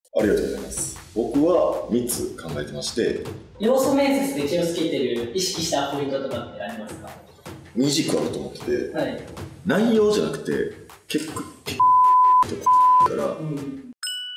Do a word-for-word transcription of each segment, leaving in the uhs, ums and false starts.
ありがとうございます。僕はみっつ考えてまして、 要素面接で気をつけてる、意識したポイントとかってありますか？ に軸あると思ってて、 はい、 内容じゃなくて、結構、ピッとから、うん。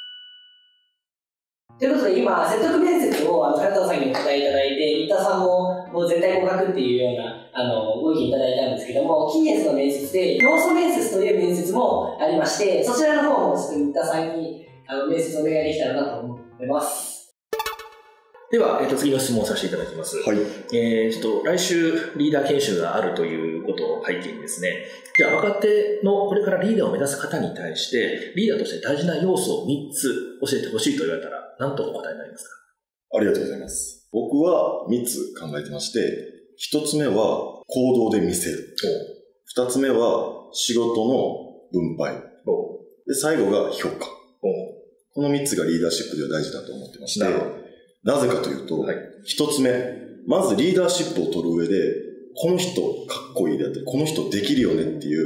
ということで今、説得面接をあの金沢さんにお答えいただいて、新田さんももう絶対合格っていうようなあのご意見いただいたんですけども、キーエスの面接で要素面接という面接もありまして、そちらの方もちょっと新田さんにあの面接お願いできたらなと思ってます。 では、えー、と次の質問をさせていただきます。 はい。 えー、ちょっと来週リーダー研修があるということを背景にですね、じゃあ若手のこれからリーダーを目指す方に対してリーダーとして大事な要素をみっつ教えてほしいと言われたら何とお答えになりますか？ ありがとうございます。僕はみっつ考えてまして、ひとつめは行動で見せる。ふたつめは仕事の分配。で、最後が評価。このみっつがリーダーシップでは大事だと思ってまして、なぜかというと、はい、ひとつめ、まずリーダーシップを取る上で、この人かっこいいであったり、この人できるよねっていう、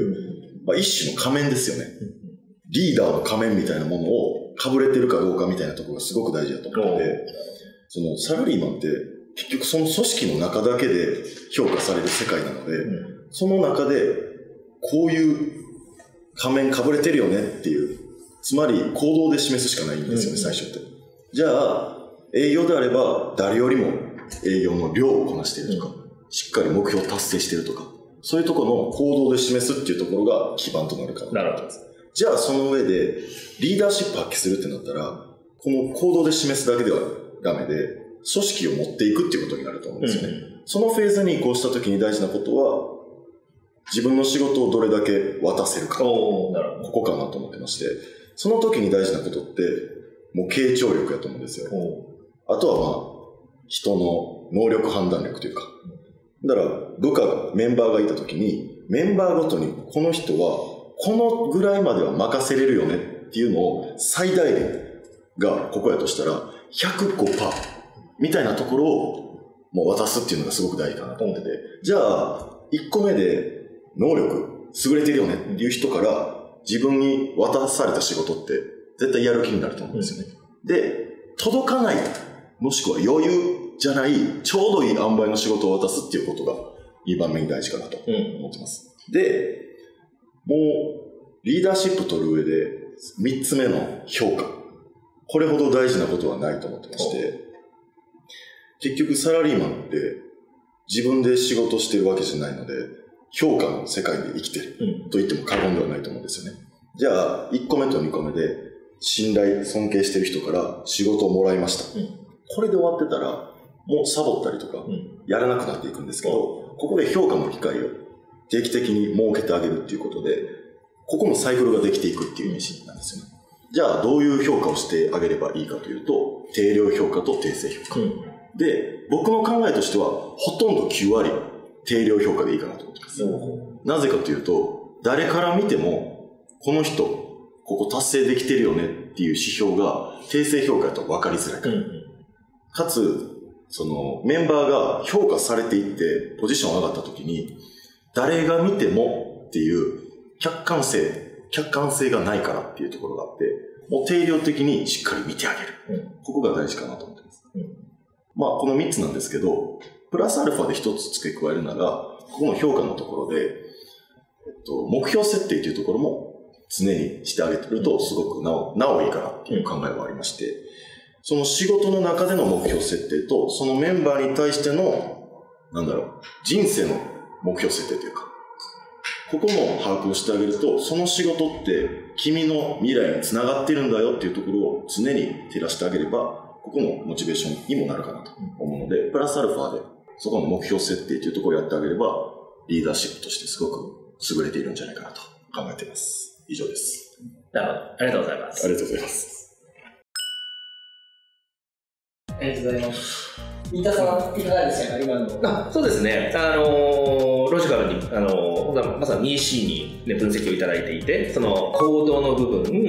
まあ、一種の仮面ですよね。リーダーの仮面みたいなものを被れてるかどうかみたいなところがすごく大事だと思ってて、そのサラリーマンって結局その組織の中だけで評価される世界なので、うん、その中でこういう仮面被れてるよねっていう、つまり行動で示すしかないんですよね、うん、最初って。じゃあ、営業であれば誰よりも営業の量をこなしているとか、うん、しっかり目標を達成しているとか、そういうところの行動で示すっていうところが基盤となるかなと思います。じゃあその上でリーダーシップ発揮するってなったら、この行動で示すだけではダメで、組織を持っていくっていうことになると思うんですよね。うん、そのフェーズに移行した時に大事なことは、自分の仕事をどれだけ渡せるか。ここかなと思ってまして、その時に大事なことって、もう傾聴力やと思うんですよ。あとはまあ、人の能力判断力というか。だから、部下が、メンバーがいた時に、メンバーごとにこの人は、このぐらいまでは任せれるよねっていうのを最大限がここやとしたら ひゃくごパーセント みたいなところをもう渡すっていうのがすごく大事かなと思ってて、じゃあいっこめで能力優れてるよねっていう人から自分に渡された仕事って絶対やる気になると思うんですよね。で、届かないもしくは余裕じゃないちょうどいい塩梅の仕事を渡すっていうことがにばんめに大事かなと思ってます。で、もうリーダーシップ取る上でみっつめの評価、これほど大事なことはないと思ってまして、結局サラリーマンって自分で仕事してるわけじゃないので、評価の世界で生きてると言っても過言ではないと思うんですよね。じゃあいっこめとにこめで信頼尊敬してる人から仕事をもらいました、うん、これで終わってたらもうサボったりとかやらなくなっていくんですけど、ここで評価の機会を定期的に設けてあげるっていうことで、ここのサイクルができていくっていうイメージなんですよね。じゃあどういう評価をしてあげればいいかというと、定量評価と定性評価、うん、で、僕の考えとしてはほとんどきゅうわり定量評価でいいかなと思ってます、うん、なぜかというと、誰から見てもこの人ここ達成できてるよねっていう指標が定性評価だと分かりづらいから、うん、かつそのメンバーが評価されていってポジション上がった時に誰が見てもっていう客観性、客観性がないからっていうところがあって、もう定量的にしっかり見てあげる。うん、ここが大事かなと思ってます。うん、まあこのみっつなんですけど、プラスアルファでひとつ付け加えるなら、ここの評価のところで、えっと、目標設定というところも常にしてあげてるとすごくなお、なおいいかなっていう考えはありまして、その仕事の中での目標設定と、そのメンバーに対しての、なんだろう、人生の目標設定というか、ここも把握をしてあげると、その仕事って君の未来につながってるんだよっていうところを常に照らしてあげれば、ここのモチベーションにもなるかなと思うので、プラスアルファでそこの目標設定というところをやってあげれば、リーダーシップとしてすごく優れているんじゃないかなと考えています。以上です。 なるほど。ありがとうございます。 ありがとうございます。 ありがとうございます。三田さん、いかがでしたか、今の。 あ、そうですね。あのー、ロジカルに、あのー、まさに イーシー に、ね、分析をいただいていて、その行動の部分、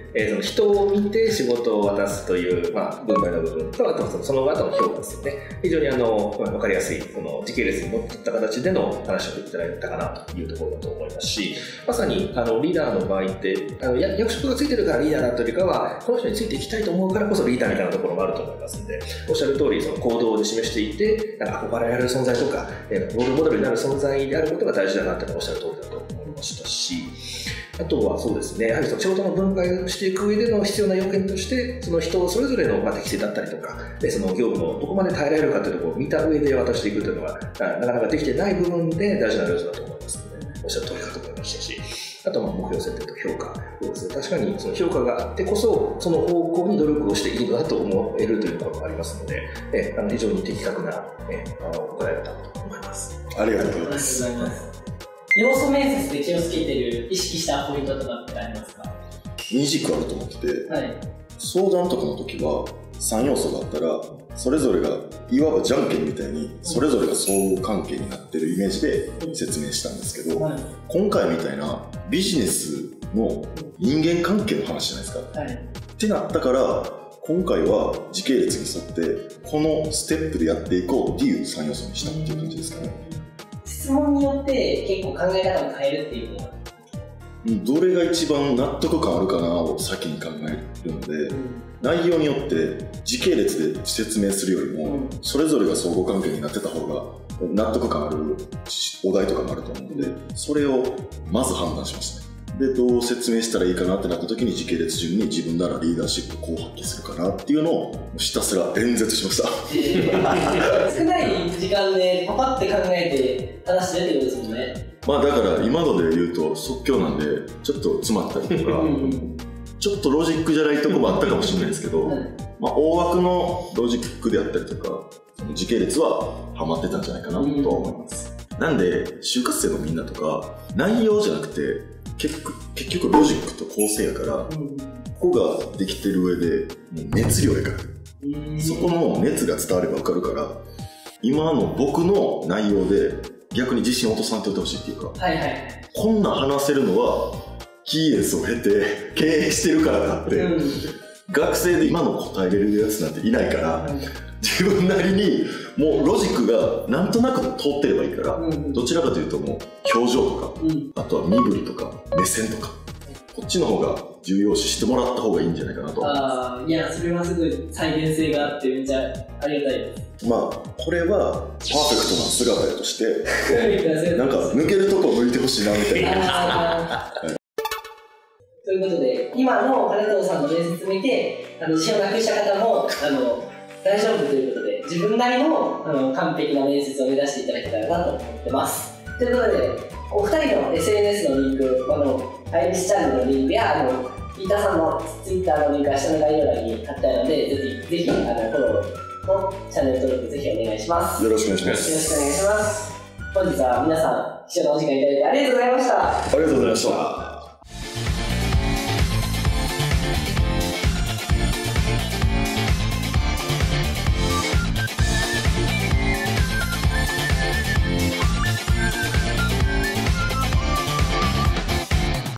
えー、その人を見て仕事を渡すという、まあ、分配の部分と、あとはその後の評価ですよね。非常にあの分かりやすい、その時系列にのっとった形での話をいただいたかなというところだと思いますし、まさにあのリーダーの場合って、あの役職がついてるからリーダーだというよりかは、この人についていきたいと思うからこそリーダーみたいなところもあると思いますので、おっしゃる通り、その行動で示していて、なんか憧れられる存在とか、えー、ロールモデルになる存在であることが大事だなっておっしゃる通りだと思いましたし、あとはそうですね、やはりその仕事の分配をしていく上での必要な要件として、その人それぞれのまあ適性だったりとか、でその業務のどこまで耐えられるかというところを見た上で渡していくというのは、なかなかできてない部分で大事な要素だと思いますので、おっしゃる通りかと思いましたし、あとは目標設定と評価ですね。確かにその評価があってこそ、その方向に努力をしているのだと思えるというところがありますので、えあの非常に的確な、えあのお答えだったと思います。 ありがとうございます。 要素面接で気をつけてる、意識したポイントとかってありますか？ に軸あると思ってて、はい、相談とかの時はさん要素があったら、それぞれがいわばじゃんけんみたいにそれぞれが相互関係になってるイメージで説明したんですけど、はい、今回みたいなビジネスの人間関係の話じゃないですか、はい、ってなったから今回は時系列に沿ってこのステップでやっていこうっていうさん要素にしたっていう感じですかね。 質問によって結構考え方を変えるっていうのはどれが一番納得感あるかなを先に考えるので、うん、内容によって時系列で説明するよりも、うん、それぞれが相互関係になってた方が納得感あるお題とかもあると思うので、うん、それをまず判断しますね。でどう説明したらいいかなってなった時に時系列順に自分ならリーダーシップをこう発揮するかなっていうのをひたすら演説しました少ない時間でパパって考えて話してるってことですもんね。 まあだから今ので言うと即興なんでちょっと詰まったりとかちょっとロジックじゃないとこもあったかもしれないですけど、うん、まあ大枠のロジックであったりとか時系列はハマってたんじゃないかなとは思います、うん、なんで就活生のみんなとか内容じゃなくて結局、結局ロジックと構成やから、うん、ここができてる上でもう熱量やから、うん、そこの熱が伝われば分かるから今の僕の内容で逆に自信を落とさんといてほしいっていうか、はいはい、こんな話せるのはキーエンスを経て経営してるからだって、うん、学生で今の答えれるやつなんていないから、うん、自分なりにもうロジックがなんとなく通ってればいいから、うん、どちらかというともう表情とか、うん、あとは身振りとか目線とかこっちの方が重要視してもらった方がいいんじゃないかなと思います。 あいやそれはすごい再現性があってめっちゃありがたいです。 まあこれはパーフェクトな姿やとしてなんか抜けるとこ抜いてほしいなみたいなはい、 ということで今の金藤さんの面接見てあの自信をなくした方もあの大丈夫ということで自分なり の, あの完璧な面接を目指していただけたらなと思ってます。ということでお二人の エスエヌエス のリンクあのアイビスチャンネルのリンクやあの飯田さんの Twitter のリンクは下の概要欄に貼ってあるのでぜひぜひあのフォローとチャンネル登録ぜひお願いします。 よろしくお願いします。 よろしくお願いします。本日は皆さん貴重なお時間いただいてありがとうございました。 ありがとうございました。